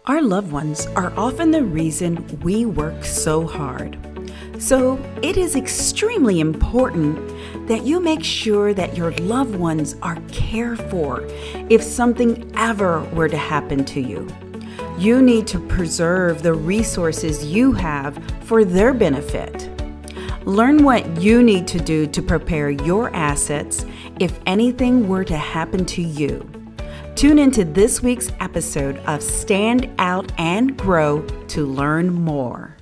Our loved ones are often the reason we work so hard. So it is extremely important that you make sure that your loved ones are cared for if something ever were to happen to you. You need to preserve the resources you have for their benefit. Learn what you need to do to prepare your assets if anything were to happen to you. Tune into this week's episode of Stand Out and Grow to learn more.